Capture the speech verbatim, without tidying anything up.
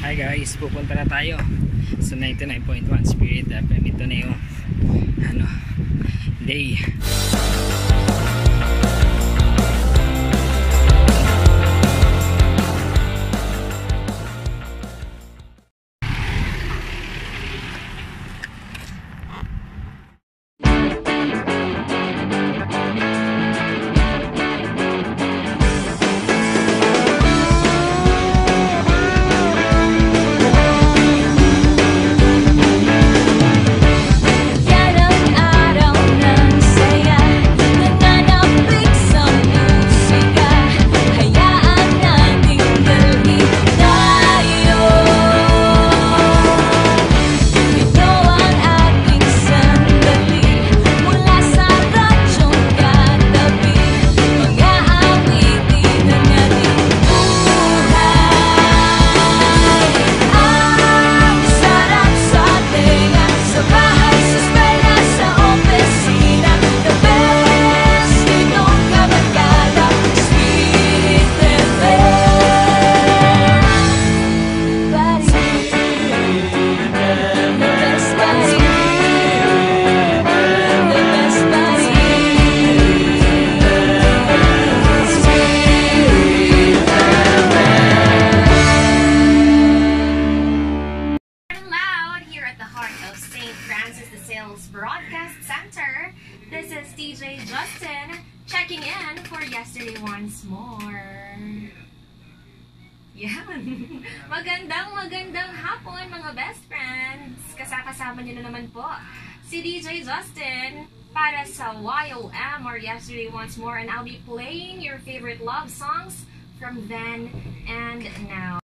Hi guys, pupunta na tayo sa ninety-nine point one Spirit F M. Ito na yung ano, day. Broadcast Center. This is D J Justin checking in for yesterday once more. Yan. Magandang magandang hapon mga best friends. Kasakasama niyo na naman po si D J Justin para sa Y O M or Yesterday Once More, and I'll be playing your favorite love songs from then and now.